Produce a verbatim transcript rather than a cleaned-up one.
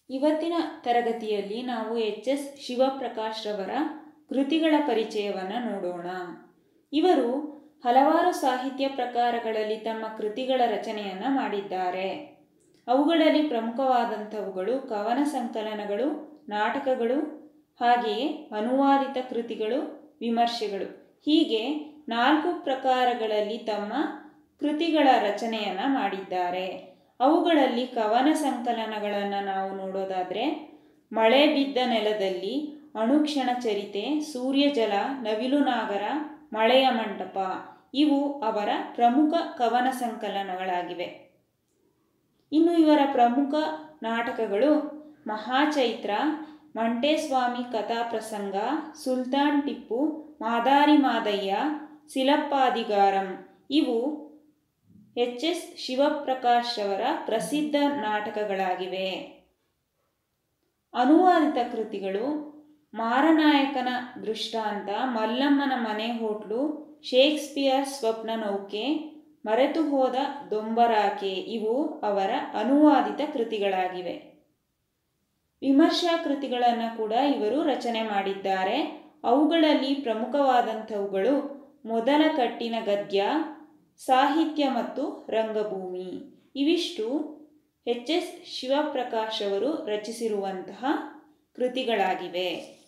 ಇವತ್ತಿನ ತರಗತಿಯಲ್ಲಿ ನಾವು ಎಚ್ ಎಸ್ ಶಿವಪ್ರಕಾಶ್ ರವರ ಕೃತಿಗಳ ಪರಿಚಯವನ್ನು ನೋಡೋಣ. ಇವರು ಹಲವಾರು ಸಾಹಿತ್ಯ ಪ್ರಕಾರಗಳಲ್ಲಿ ತಮ್ಮ ಕೃತಿಗಳ ರಚನೆಯನ್ನು ಮಾಡಿದ್ದಾರೆ. ಅವುಗಳಲ್ಲಿ ಪ್ರಮುಖವಾದಂಥವುಗಳು ಕವನ ಸಂಕಲನಗಳು, ನಾಟಕಗಳು, ಹಾಗೆಯೇ ಅನುವಾದಿತ ಕೃತಿಗಳು, ವಿಮರ್ಶೆಗಳು. ಹೀಗೆ ನಾಲ್ಕು ಪ್ರಕಾರಗಳಲ್ಲಿ ತಮ್ಮ ಕೃತಿಗಳ ರಚನೆಯನ್ನು ಮಾಡಿದ್ದಾರೆ. ಅವುಗಳಲ್ಲಿ ಕವನ ಸಂಕಲನಗಳನ್ನು ನಾವು ನೋಡೋದಾದರೆ ಮಳೆ ಬಿದ್ದ ನೆಲದಲ್ಲಿ, ಅಣುಕ್ಷಣ ಚರಿತೆ, ಸೂರ್ಯಜಲ, ನವಿಲು ನಾಗರ, ಮಳೆಯ ಮಂಟಪ ಇವು ಅವರ ಪ್ರಮುಖ ಕವನ ಸಂಕಲನಗಳಾಗಿವೆ. ಇನ್ನು ಇವರ ಪ್ರಮುಖ ನಾಟಕಗಳು ಮಹಾಚೈತ್ರ, ಮಂಟೇಸ್ವಾಮಿ ಕಥಾಪ್ರಸಂಗ, ಸುಲ್ತಾನ್ ಟಿಪ್ಪು, ಮಾದಾರಿ ಮಾದಯ್ಯ, ಸಿಲಪ್ಪಾದಿಗಾರಂ ಇವು ಎಚ್ ಎಸ್ ಶಿವಪ್ರಕಾಶ್ ಅವರ ಪ್ರಸಿದ್ಧ ನಾಟಕಗಳಾಗಿವೆ. ಅನುವಾದಿತ ಕೃತಿಗಳು ಮಾರನಾಯಕನ ದೃಷ್ಟಾಂತ, ಮಲ್ಲಮ್ಮನ ಮನೆ ಹೋಟ್ಲು, ಶೇಕ್ಸ್ಪಿಯರ್ ಸ್ವಪ್ನ ನೌಕೆ, ಮರೆತು ಹೋದ ದೊಂಬರಾಕೆ ಇವು ಅವರ ಅನುವಾದಿತ ಕೃತಿಗಳಾಗಿವೆ. ವಿಮರ್ಶಾ ಕೃತಿಗಳನ್ನು ಕೂಡ ಇವರು ರಚನೆ ಮಾಡಿದ್ದಾರೆ. ಅವುಗಳಲ್ಲಿ ಪ್ರಮುಖವಾದಂಥವುಗಳು ಮೊದಲ ಕಟ್ಟಿನ ಗದ್ಯ, ಸಾಹಿತ್ಯ ಮತ್ತು ರಂಗಭೂಮಿ. ಇವಿಷ್ಟು ಎಚ್ ಎಸ್ ಶಿವಪ್ರಕಾಶ್ ಅವರು ರಚಿಸಿರುವಂತಹ ಕೃತಿಗಳಾಗಿವೆ.